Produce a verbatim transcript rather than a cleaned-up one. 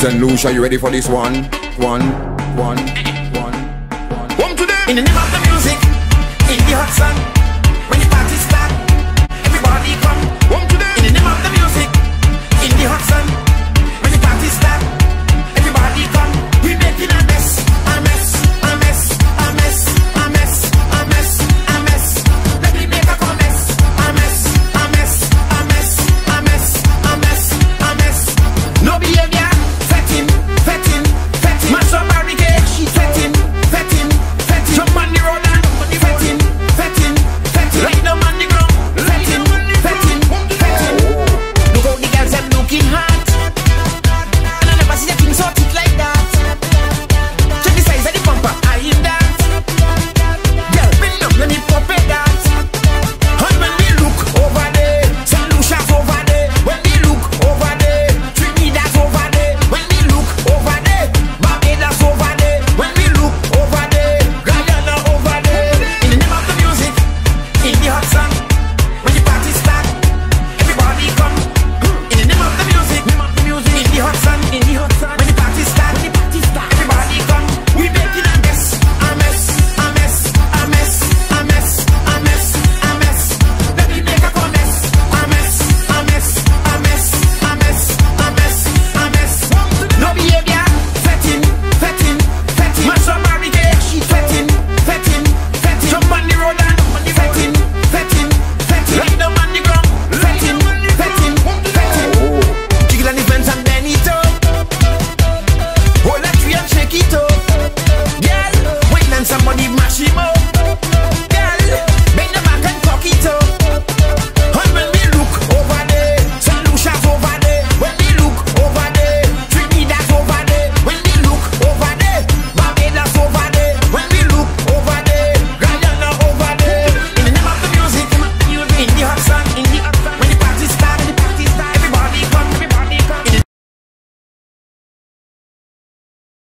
Saint Lucia, you ready for this one? One, one, one, one. One to them. In the name of the music, in the hot sun.